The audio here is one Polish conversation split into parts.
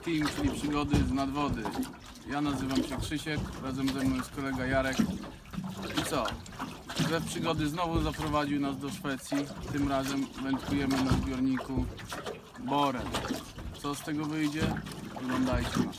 Team, czyli przygody z nadwody. Ja nazywam się Krzysiek, razem ze mną jest kolega Jarek. I co? Szef przygody znowu zaprowadził nas do Szwecji. Tym razem wędkujemy na zbiorniku Borem. Co z tego wyjdzie? Oglądajcie nas.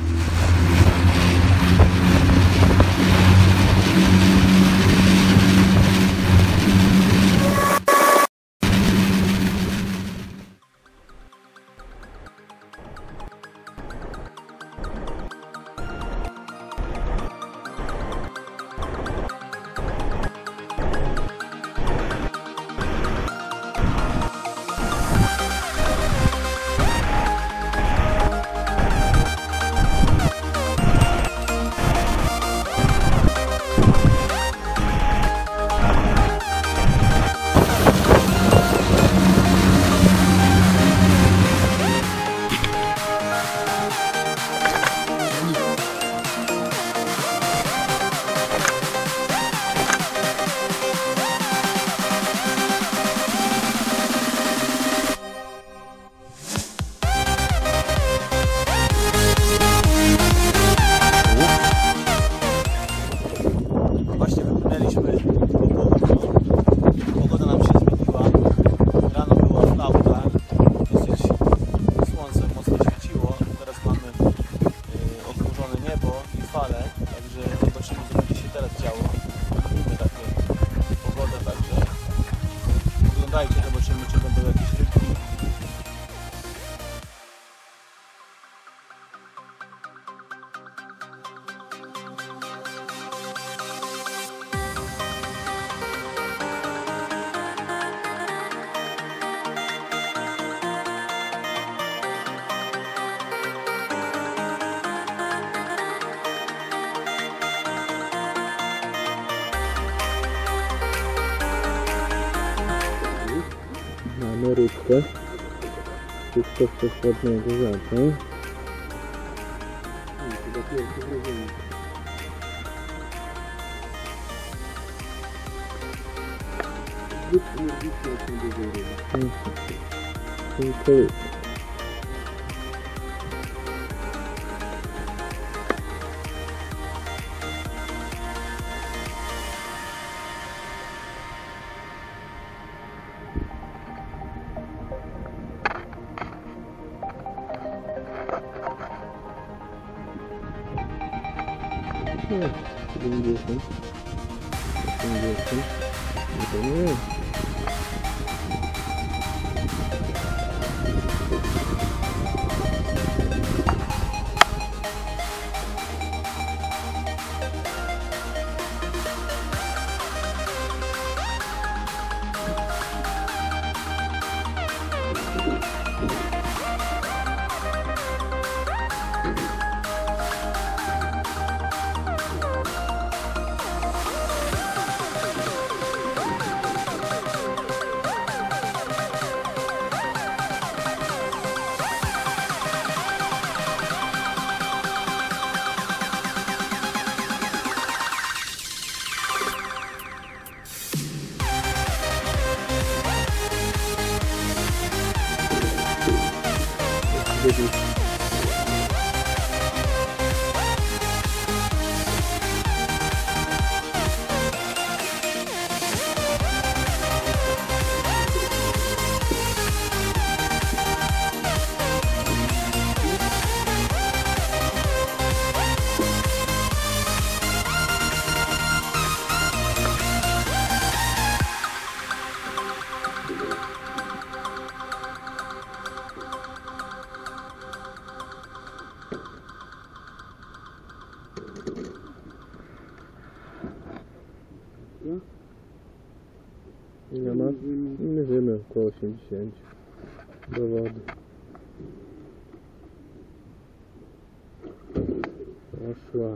Właśnie wypłynęliśmy po południu. Pogoda nam się zmieniła. Rano była flauta. Dosyć słońce mocno świeciło. Teraz mamy ochmurzone niebo i fale. Także zobaczymy, co będzie się teraz działo. Lubimy takie pogodę, także oglądajcie, zobaczymy, czy będą jakieś rybki. Mamy rybkę. Wszystko z ładnego zata. Chyba pierwszy wrażenie. Zbyt energicznie jak nie dużo ryby. Tylko no, 70, 80, to nie. Ile ma? Mierzymy około 80 do wody. Poszła.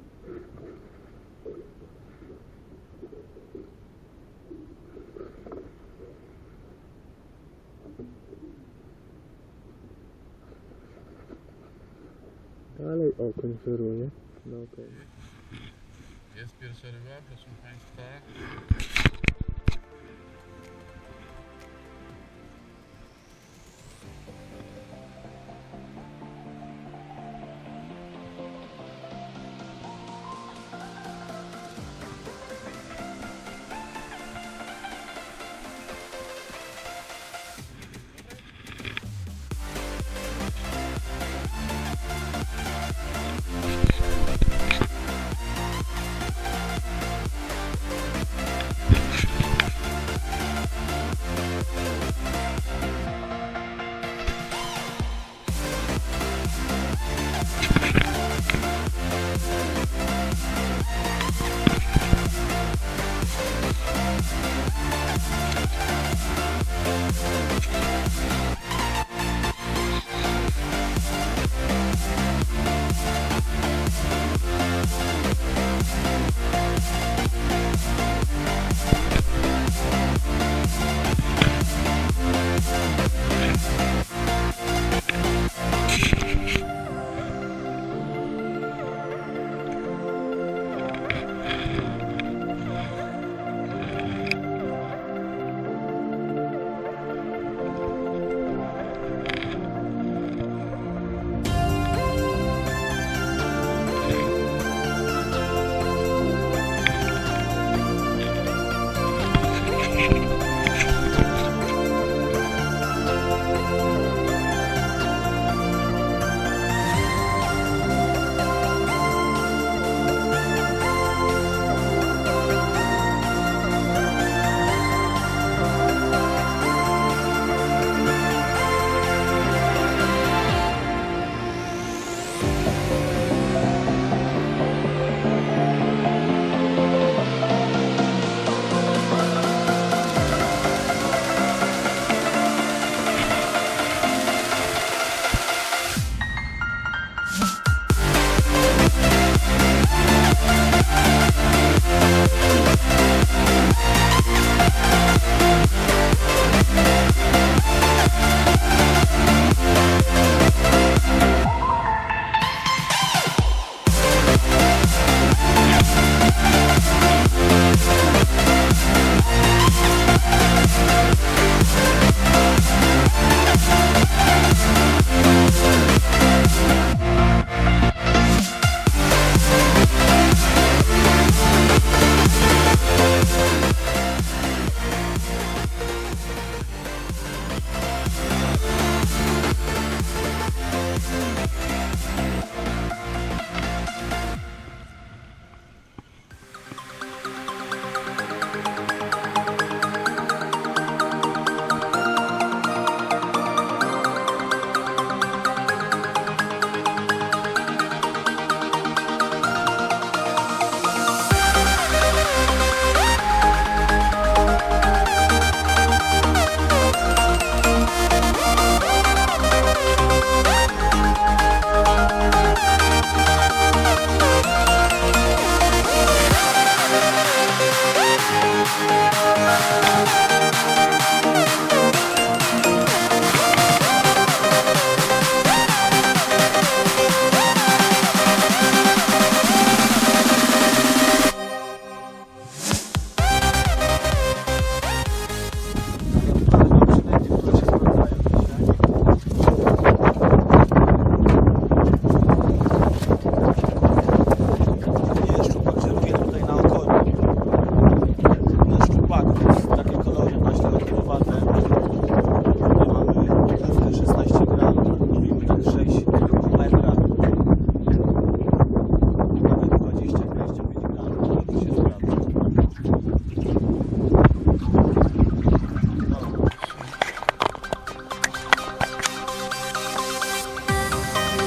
Dalej okoń żeruje. No okej. Jest pierwsza ryba, proszę Państwa.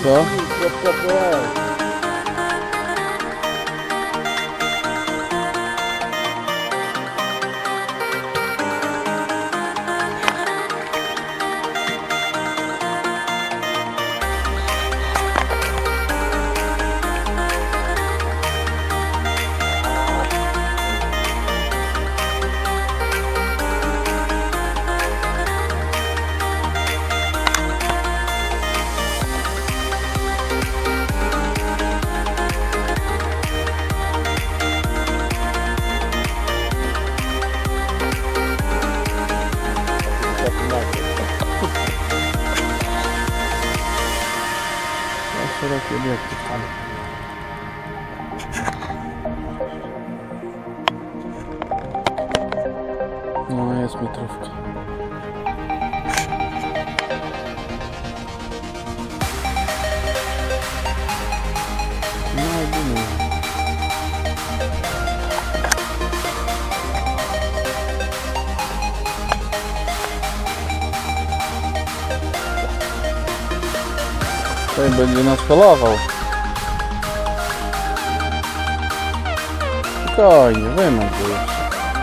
Co? Szerokie obiekty. No jest metrówka. No jedyny. Tutaj będzie nas holował. Spokojnie, wymęk go jeszcze.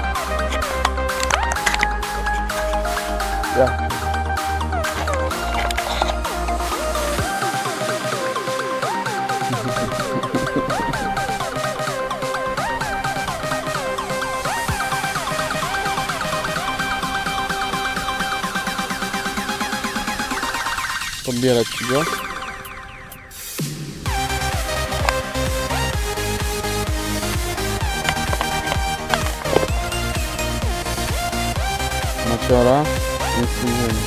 Ja. Podbierać ci go. Maciora, nic nie wiem.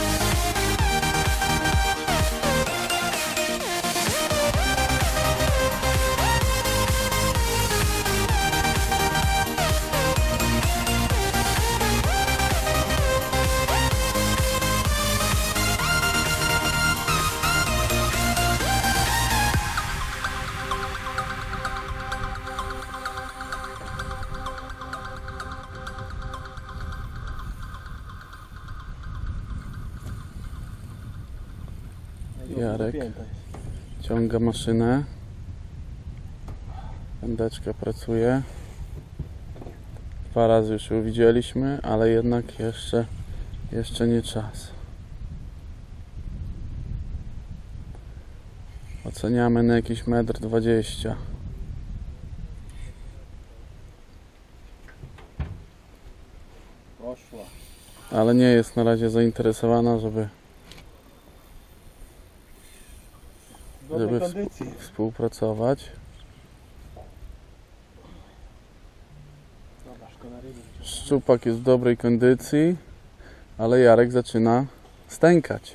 Jarek ciąga maszynę, pędeczka pracuje, 2 razy już ją widzieliśmy, ale jednak jeszcze nie czas. Oceniamy na jakieś 1,20 m. Poszła. Ale nie jest na razie zainteresowana, żeby współpracować. Szczupak jest w dobrej kondycji, ale Jarek zaczyna stękać.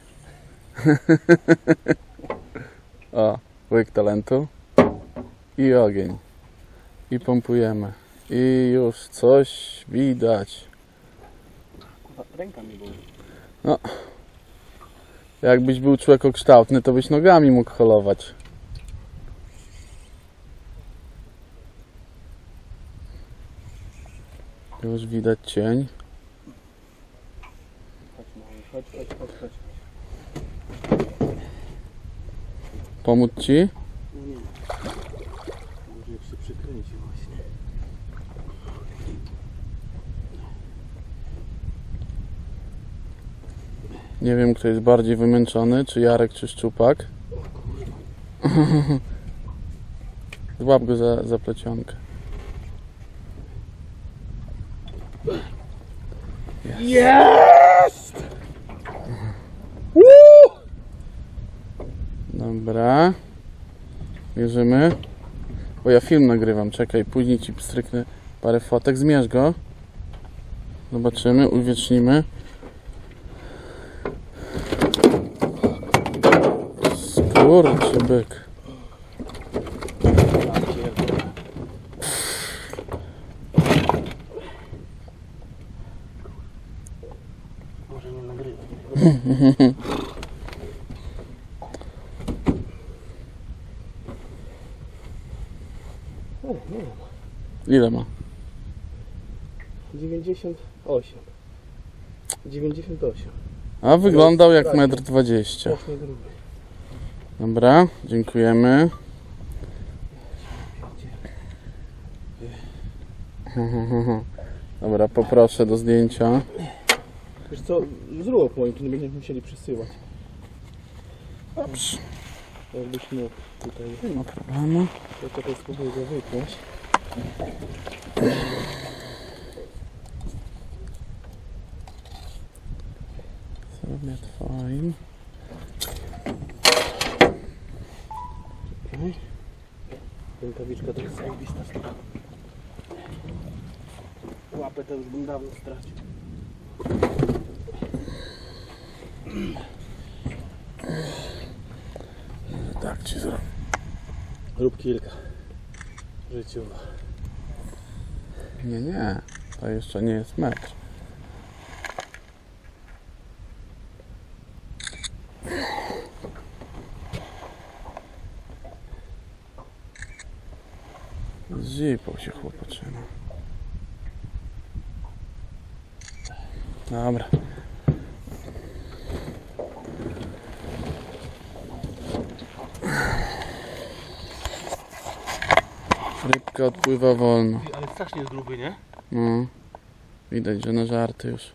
O, łyk talentu i ogień. I pompujemy. I już coś widać. Ręka mi boli. No. Jakbyś był człowiekokształtny, to byś nogami mógł holować. Już widać cień. Chodź. Pomóc ci? Nie. Może jak się przykręci właśnie. Nie wiem, kto jest bardziej wymęczony, czy Jarek, czy Szczupak. Złap go za plecionkę. Jest! Dobra. Bierzemy. Bo ja film nagrywam, czekaj, później ci pstryknę parę fotek. Zmierz go. Zobaczymy, uwiecznimy. Skurczy byk. Może nie nagrywaj. Ile ma? 98. 98. A wyglądał jak 1,20 m. Strasznie gruby. Dobra, dziękujemy. Dobra, poproszę do zdjęcia. Wiesz co, zrób moim, to nie będziemy musieli przesyłać. Dobrze, Jakbyś mógł tutaj... nie ma problemu. Ja tutaj spróbuję go wypiąć. Zrobię twoim. Rękawiczka to jest zajebista sprawa. Łapę to już bym dawno stracił. Tak ci zrobię. Rób kilka. Życiowa. Nie, to jeszcze nie jest metr. Zipał się chłopaczyna. Dobra. Rybka odpływa wolno. Ale strasznie jest gruby, nie? No. Widać, że na żarty już.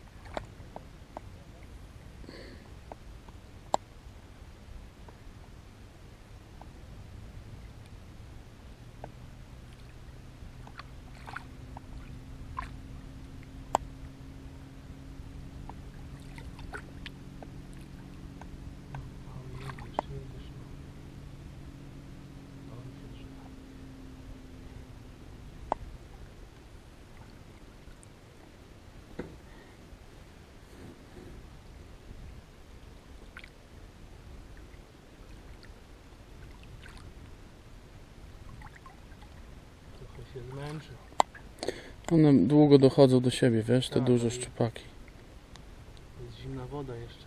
Trochę się zmęczył. One długo dochodzą do siebie, wiesz, te Tak, duże i- szczupaki. Jest zimna woda jeszcze.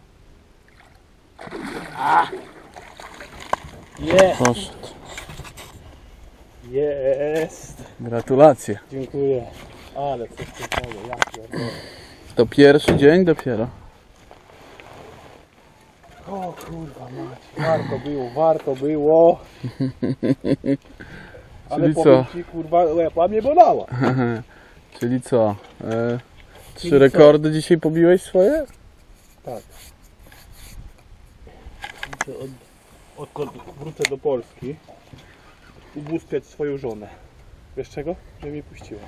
Poszedł. Jest! Gratulacje. Dziękuję. Ale coś pięknego, ja pierdolę. To pierwszy dzień dopiero. O kurwa mać, warto było. Ale Czyli powiem co? ci, kurwa, łepa mnie bolała. Czyli co? Trzy Czyli co? rekordy dzisiaj pobiłeś swoje? Tak. Odkąd wrócę do Polski, ubóstwiać swoją żonę. Wiesz czego? Że mnie puściła.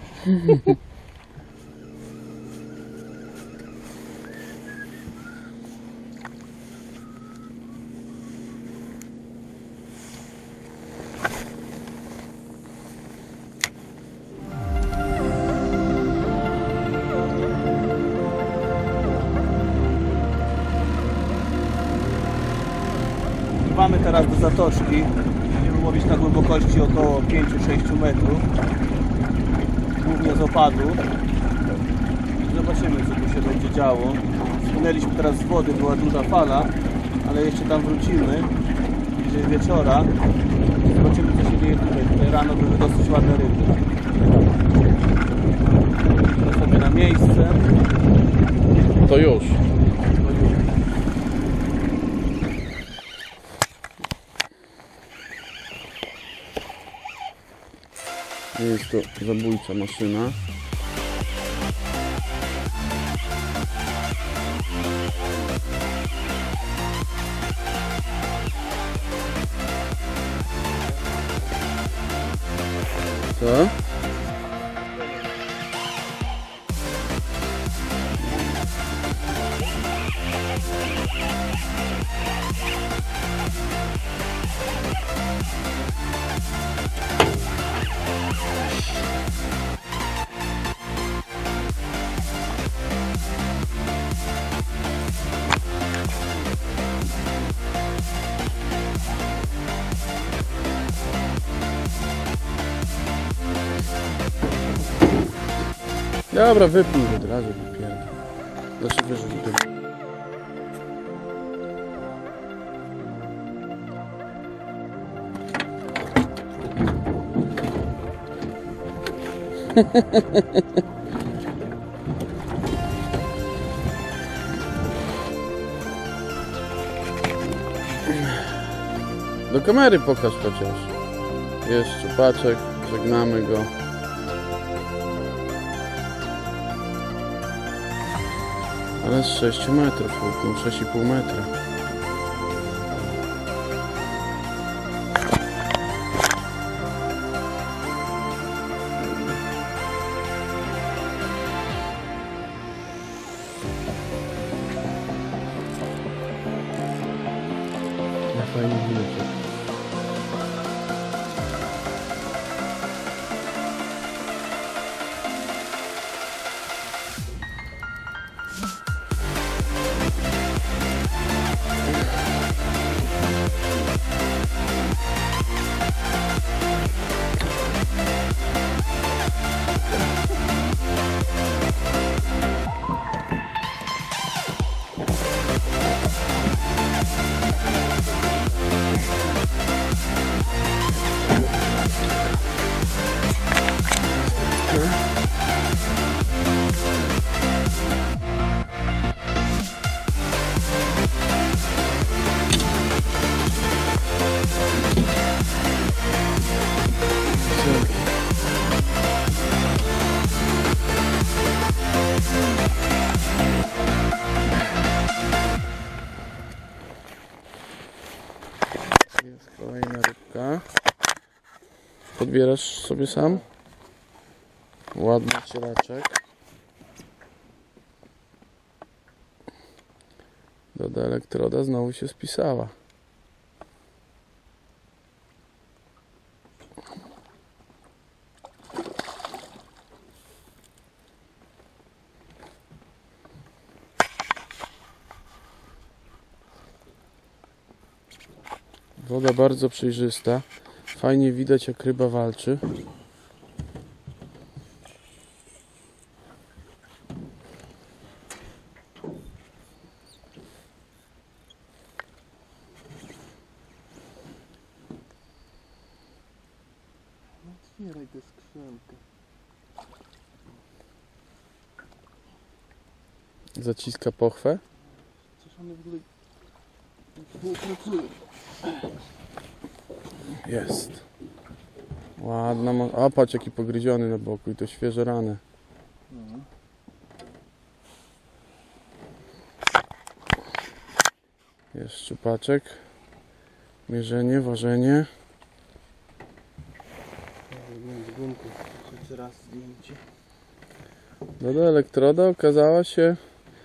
Pływamy teraz do zatoczki. Będziemy łowić na głębokości około 5-6 metrów. Głównie z opadu. Zobaczymy, co tu się będzie działo. Spłynęliśmy teraz z wody, była duża fala, ale jeszcze tam wrócimy bliżej wieczora. Zobaczymy, co się dzieje tutaj. Tutaj rano były dosyć ładne ryby. To sobie na miejsce. To już. Jest to zabójcza maszyna. Co? Dobra, wypnij od razu, wypierdol. Znaczy wyrzuć go. Do kamery pokaż chociaż. Jest szczupaczek, żegnamy go. Ale z 6 metrów, 6,5 metra. Na fajnie widać. Jest kolejna rybka. Podbierasz sobie sam? Ładny cielaczek. Doda elektroda znowu się spisała. Woda bardzo przejrzysta. Fajnie widać, jak ryba walczy. Otwieraj tę skrzynkę. Zaciska pochwę. Coś one w ogóle współpracują. Jest. Ładna. A patrz, jaki pogryziony na boku i to świeże rany. Jest szczupaczek. Mierzenie, ważenie. Z gumką. Jeszcze raz zdjęcie. Doda elektroda okazała się...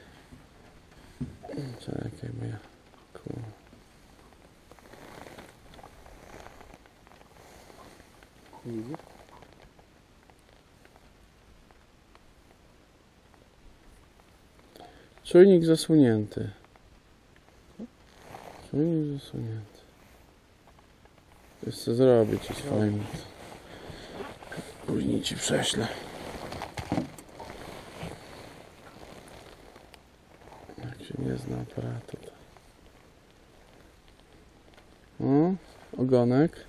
Czekaj, bo ja... Widzisz? Czujnik zasunięty. Czujnik zasunięty. Wiesz co zrobić, jest fajnie. Później ci prześlę. Jak się nie zna aparatu. To... O, ogonek.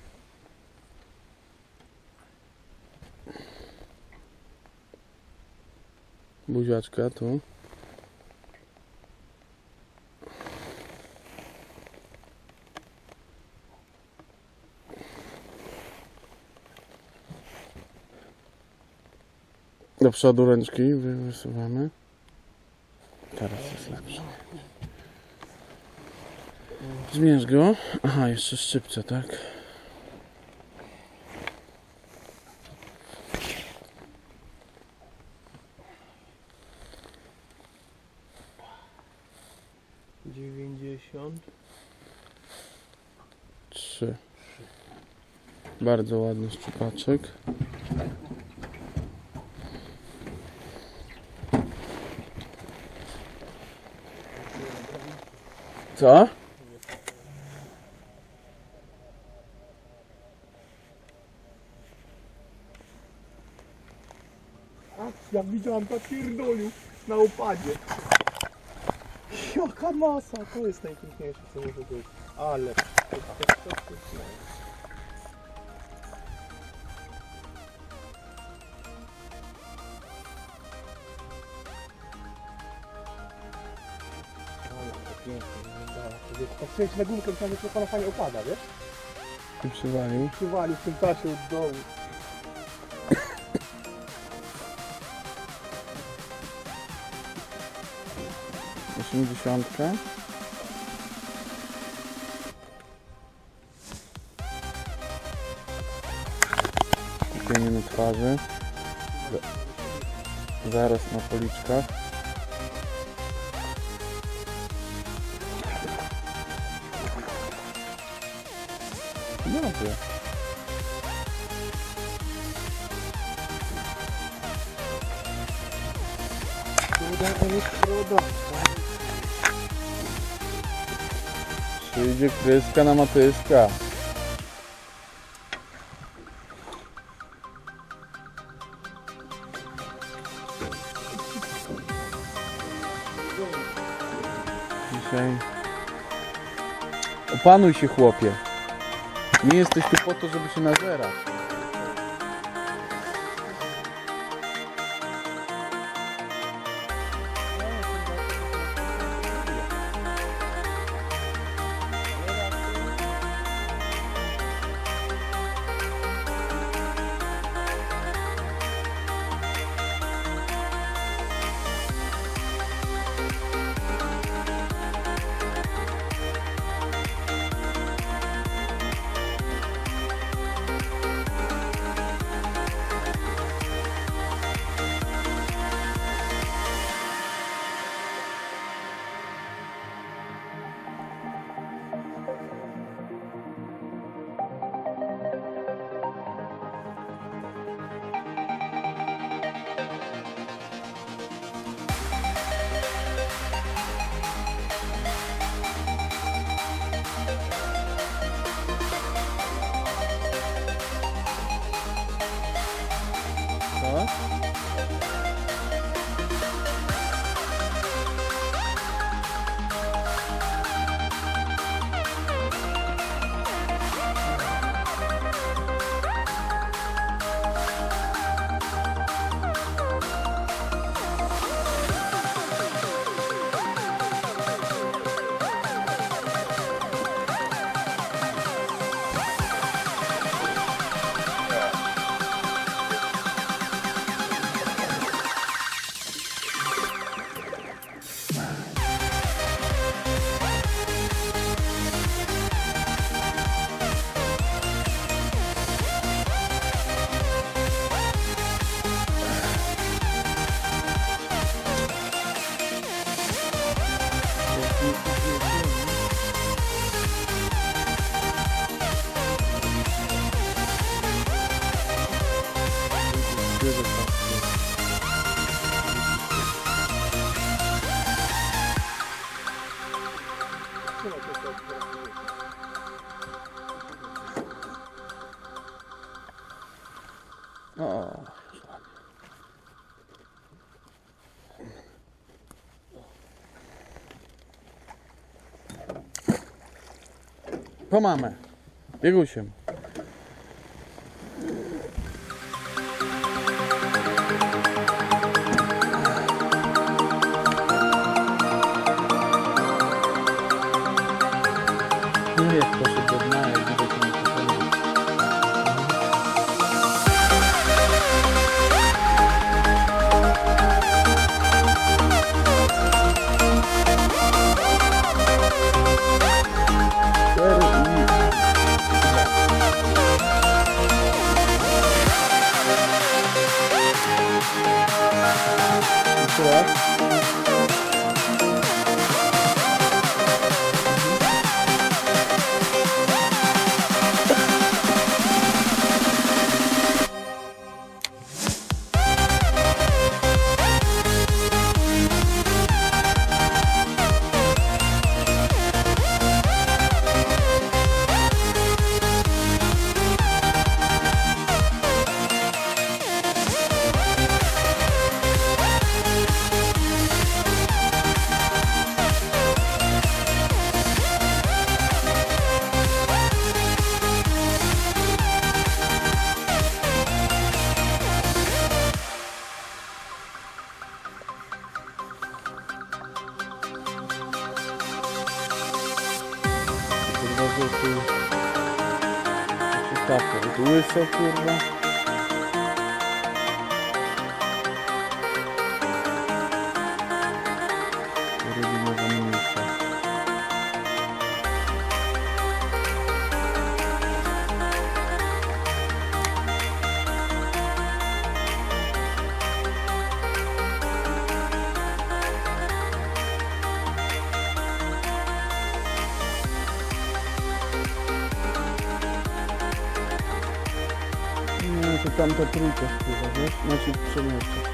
Buziaczka tu. Do przodu ręczki wysuwamy. Teraz jest lepsze. Zmierz go. Aha, jeszcze szczypce, tak? Trzy. Bardzo ładny szczupaczek. Co? Ja widziałem tak pierdolił na opadzie. Jaka masa! To jest najpiękniejsze, co może być. Ale... pięknie wyglądała. Tak przyjść na gumkę, myślałem, że ona fajnie opada, wiesz? I przywalił. Przywalił w tym czasie od dołu. Osiemdziesiątka. Kupienie na twarzy. Zaraz na policzkach. Dobrze. Przyjdzie kryska na matyska. Dzisiaj... Opanuj się, chłopie. Nie jesteś tu po to, żeby się nażerać. O, po mamę. Biegusiem. No jak poszedł do dna, jak widać nie poszedł. Szafę łyso, kurwa. Rybinowa miejsca. No to tamta trójka wpływa, wiesz? Znaczy przemieszcza.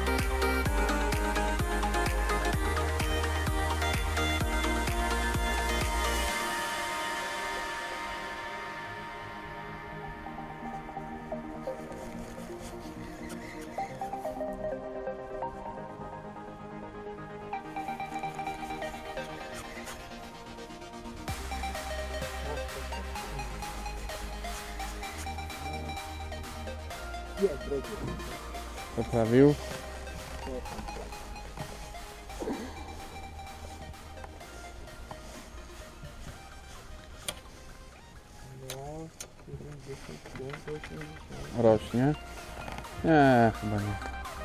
Poprawił. Rośnie? Nie, chyba nie.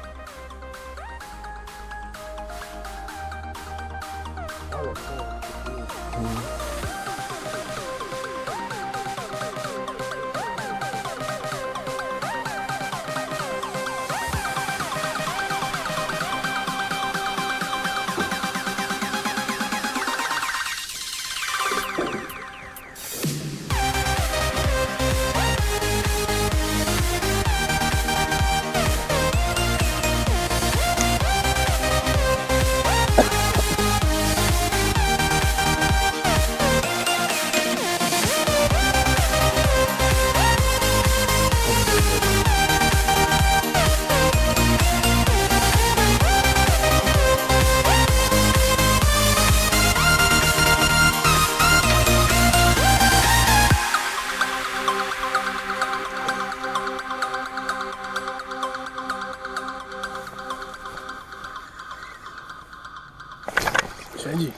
Siedzi.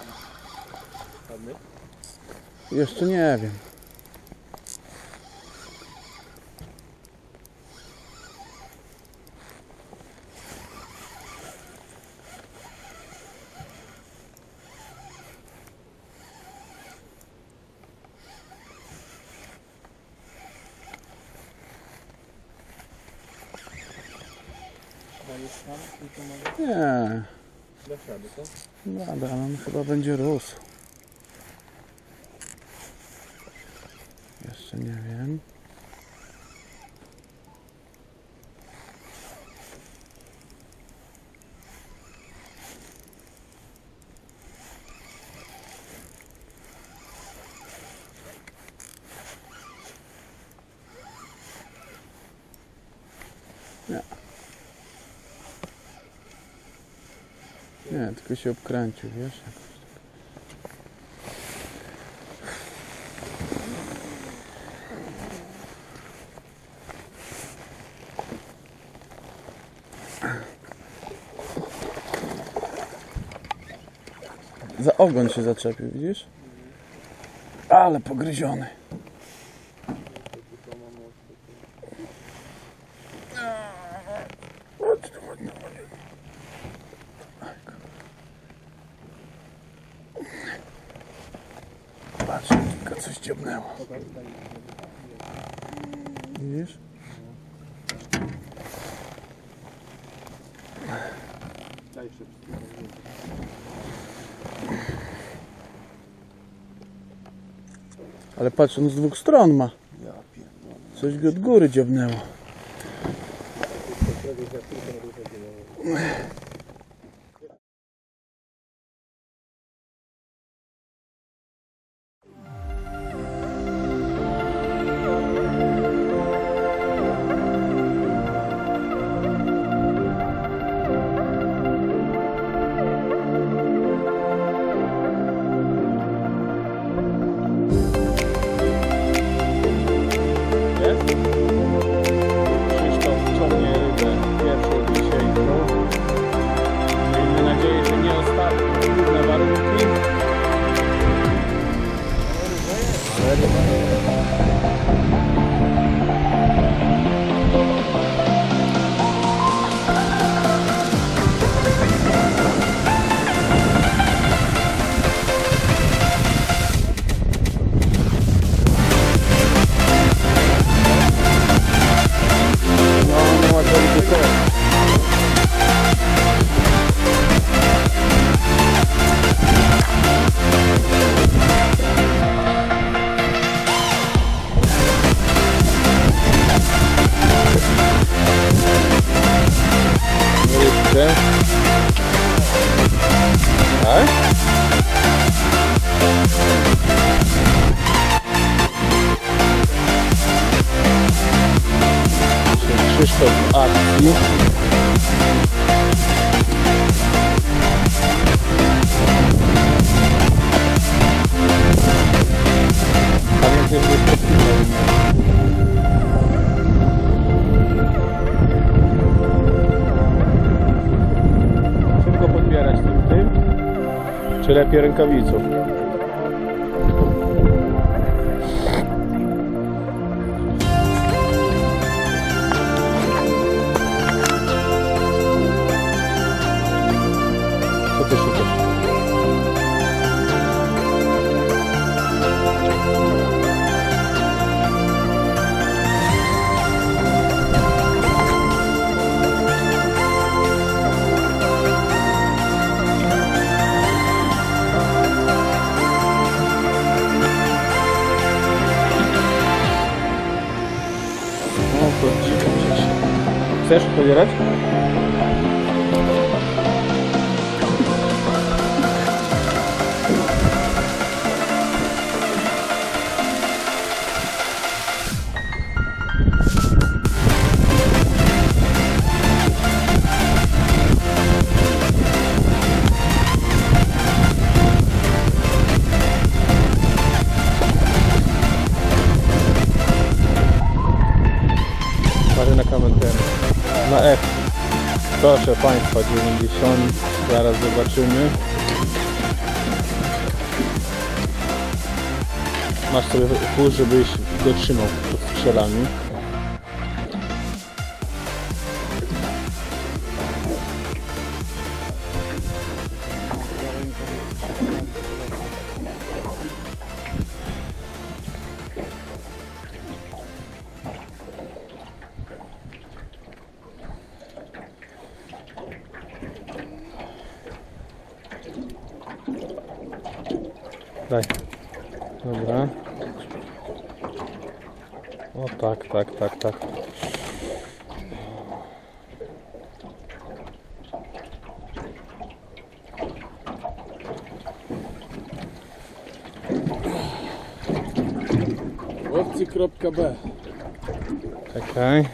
Jeszcze nie wiem. Nie. Dobra, ale on chyba będzie rósł. Jeszcze nie wiem. Nie. Nie, tylko się obkręcił, wiesz? Za ogon się zaczepił, widzisz? Ale pogryziony. Patrz, tylko coś dziobnęło. Widzisz? Ale patrz, on z dwóch stron ma. Coś go od góry dziobnęło. Krzysztof ciągnie rybę pierwszą dzisiaj. Krzysztof w akcji. Pamiętaj, że jest podpisał. Szybko podbierać tym, czy lepiej rękawicą? Co ty szukasz? Chcesz pobierać? Na komentarz. Na F. Proszę Państwa, 90. Zaraz zobaczymy. Masz sobie puls, żebyś go trzymał pod strzelami. Daj. Dobra. O tak, tak, tak, tak. Łowcy.b. Czekaj.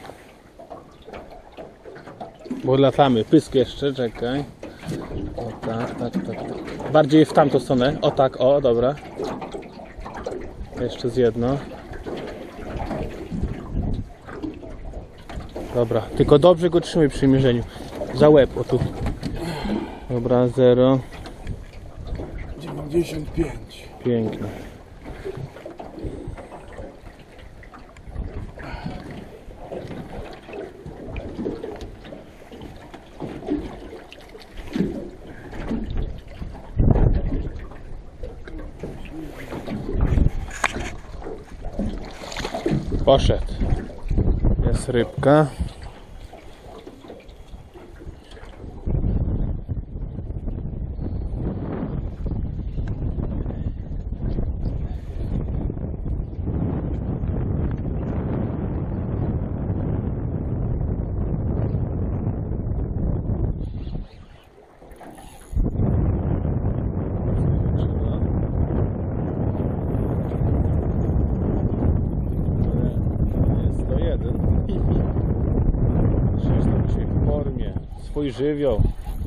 Bo latamy. Pysk jeszcze, czekaj. O tak, tak, tak, tak. Bardziej w tamtą stronę. O tak, o, dobra. Jeszcze z jedno. Dobra, tylko dobrze go trzymaj przy mierzeniu. Za łeb, o tu. Dobra, 0. 95. Pięknie. Poszedł. Jest rybka. Swój żywioł.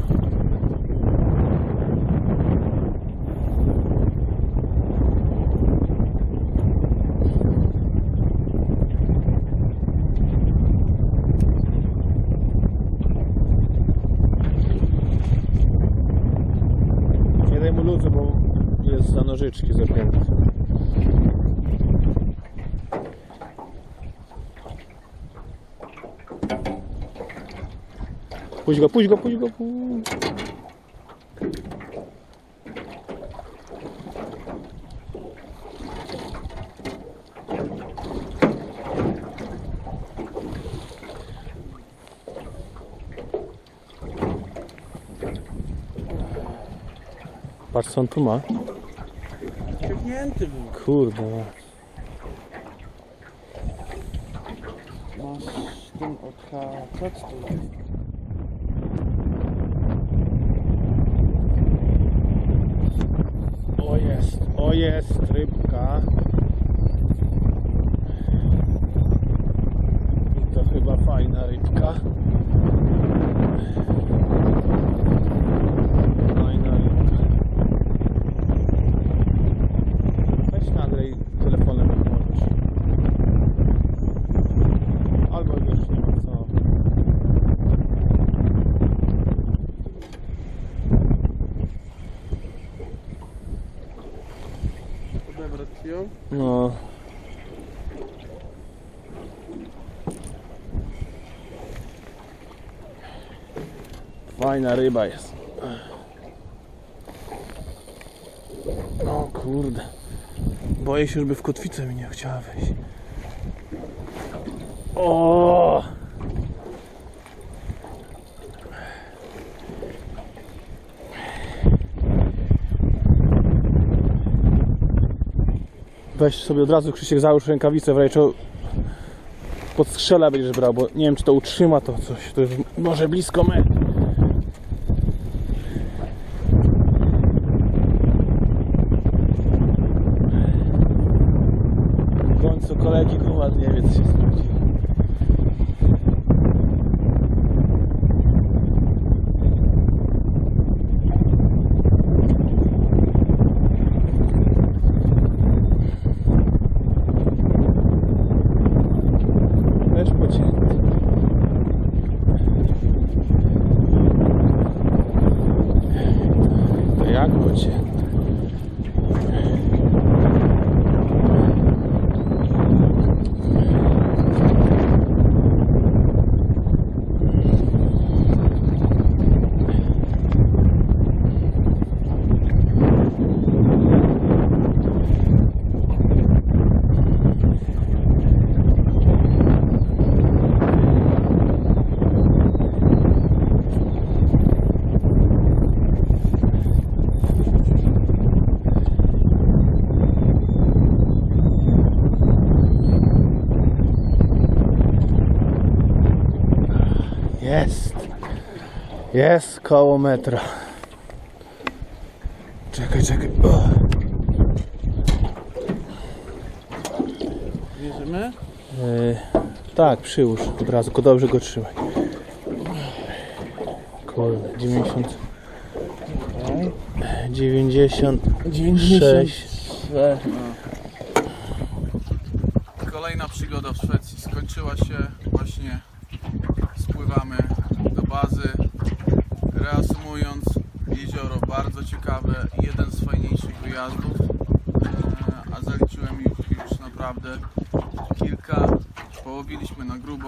Nie daj mu luzu, bo jest za nożyczki zapięty. Puść go, puść go, puść go. Patrz, co on tu ma. Ciągnięty był. Kurde. Masz tym odhaczać to jest. O jest rybka. I to chyba fajna Fajna rybka. Fajna rybka. Weź nagraj telefonem, jak możesz. Albo już nie ma co. Odebrać ją? No. Fajna ryba jest. O kurde. Boję się, żeby w kotwicę mi nie chciała wejść. O! Weź sobie od razu, Krzysiek, załóż rękawicę, w razie czego pod strzela będziesz brał, bo nie wiem, czy to utrzyma to coś. To już może blisko metr. W końcu kolegi kurwa z Niemiec się sprawdziły. Też pocięty. To jak pocięty? Jest. Jest koło metra. Czekaj, czekaj. O. Bierzemy? Tak, przyłóż od razu, tylko dobrze go trzymaj. Kurde, 90. 96. Kolejna przygoda w Szwecji skończyła się. Właśnie spływamy do bazy. Reasumując, jezioro bardzo ciekawe, jeden z fajniejszych wyjazdów, a zaliczyłem już naprawdę kilka. Połowiliśmy na grubo.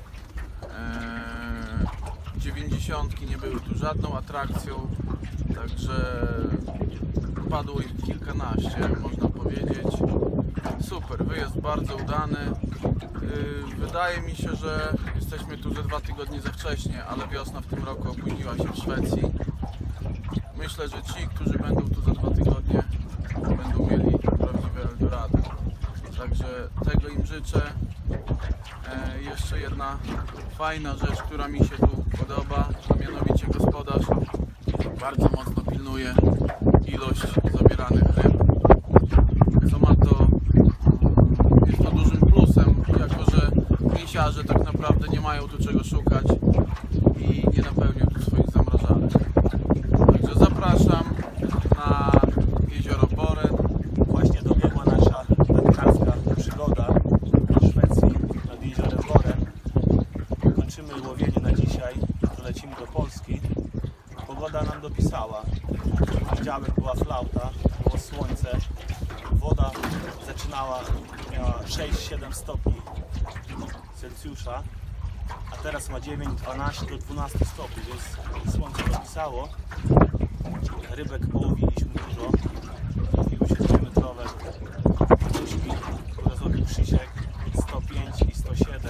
90 nie były tu żadną atrakcją, także padło ich kilkanaście, można powiedzieć. Super, wyjazd bardzo udany. Wydaje mi się, że jesteśmy tu ze 2 tygodnie za wcześnie, ale wiosna w tym roku opóźniła się w Szwecji. Myślę, że ci, którzy będą tu za 2 tygodnie, będą mieli prawdziwe Eldorado. Także tego im życzę. Jeszcze jedna fajna rzecz, która mi się tu podoba, a mianowicie gospodarz bardzo mocno pilnuje ilość zabieranych ryb. Co ma to, jest to dużym plusem, jako że mięsiarze tak naprawdę nie mają tu czego szukać i nie napełnią tu swoich zamrażarek. Także zapraszam na jezioro Boren. Właśnie dobiegła nasza wędkarska przygoda w Szwecji nad jeziorem Boren. Kończymy łowienie na dzisiaj, to lecimy do Polski. Pogoda nam dopisała. W poniedziałek była flauta, było słońce, woda miała 6-7 stopni Celsjusza, a teraz ma 9-12 do 12 stopni, więc słońce dopisało. Rybek połowiliśmy dużo. Trafiły się 2-metrowe duszki, które zrobił Krzysiek, 105 i 107.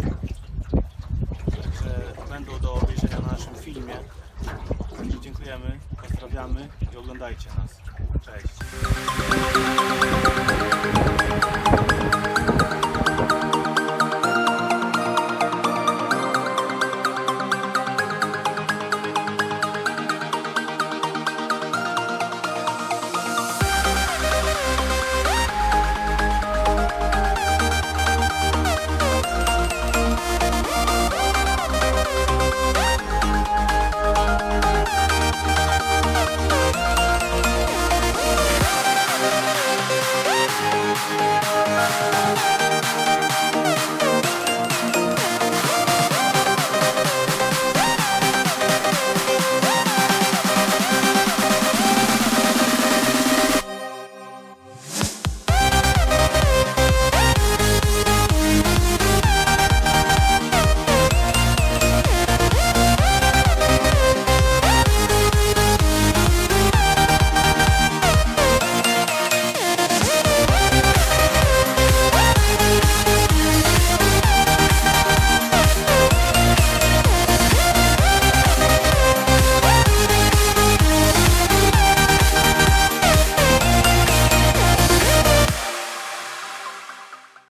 Także będą do obejrzenia na naszym filmie. Dziękujemy, pozdrawiamy i oglądajcie nas. Cześć!